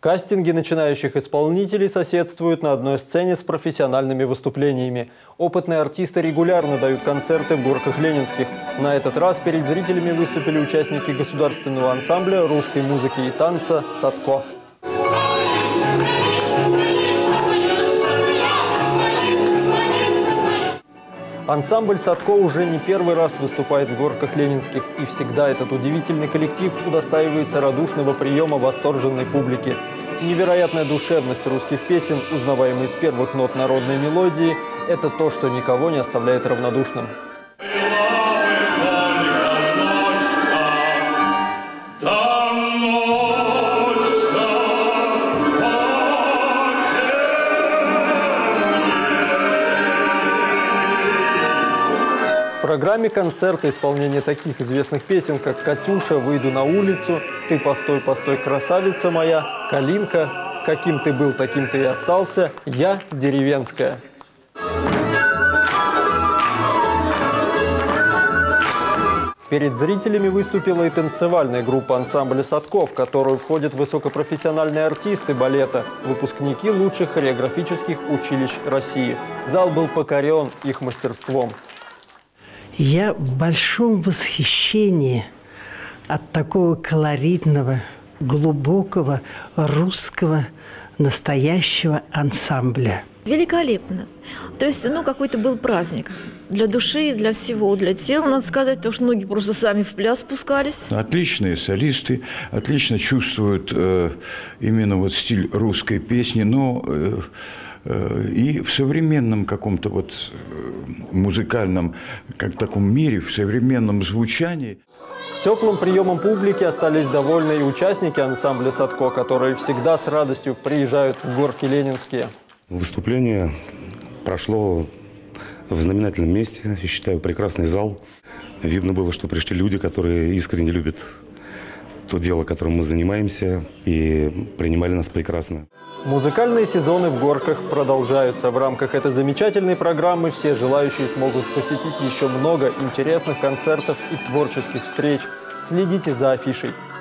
Кастинги начинающих исполнителей соседствуют на одной сцене с профессиональными выступлениями. Опытные артисты регулярно дают концерты в Горках Ленинских. На этот раз перед зрителями выступили участники государственного ансамбля русской музыки и танца «Садко». Ансамбль «Садко» уже не первый раз выступает в Горках Ленинских, и всегда этот удивительный коллектив удостаивается радушного приема восторженной публики. Невероятная душевность русских песен, узнаваемые с первых нот народной мелодии – это то, что никого не оставляет равнодушным. В программе концерта исполнение таких известных песен, как «Катюша», «Выйду на улицу», «Ты постой, постой, красавица моя», «Калинка», «Каким ты был, таким ты и остался», «Я деревенская». Перед зрителями выступила и танцевальная группа ансамбля «Садко», в которую входят высокопрофессиональные артисты балета, выпускники лучших хореографических училищ России. Зал был покорен их мастерством. Я в большом восхищении от такого колоритного, глубокого русского настоящего ансамбля. Великолепно. То есть, какой-то был праздник. Для души, для всего, для тела, надо сказать, потому что многие просто сами в пляс спускались. Отличные солисты, отлично чувствуют именно стиль русской песни, но и в современном каком-то музыкальном, как таком мире, в современном звучании. Теплым приемом публики остались довольны и участники ансамбля «Садко», которые всегда с радостью приезжают в Горки Ленинские. Выступление прошло в знаменательном месте. Я считаю, прекрасный зал. Видно было, что пришли люди, которые искренне любят то дело, которым мы занимаемся, и принимали нас прекрасно. Музыкальные сезоны в Горках продолжаются. В рамках этой замечательной программы все желающие смогут посетить еще много интересных концертов и творческих встреч. Следите за афишей.